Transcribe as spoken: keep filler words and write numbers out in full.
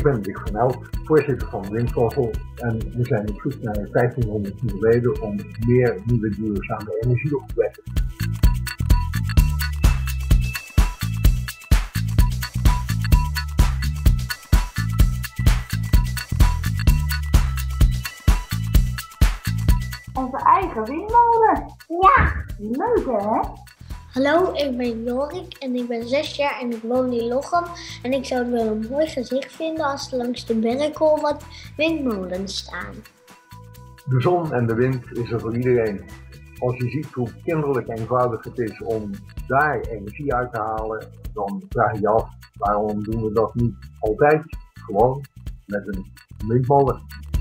Ik ben Dick van Elk, voorzitter van Windvogel en we zijn op zoek naar vijftienhonderd nieuwe leden om meer nieuwe duurzame energie op te wekken. Onze eigen windmolen. Ja, leuk hè? Hallo, ik ben Jorik en ik ben zes jaar en ik woon in Lochem. En ik zou het wel een mooi gezicht vinden als er langs de Berkel wat windmolens staan. De zon en de wind is er voor iedereen. Als je ziet hoe kinderlijk eenvoudig het is om daar energie uit te halen, dan vraag je je af waarom doen we dat niet altijd gewoon met een windmolen.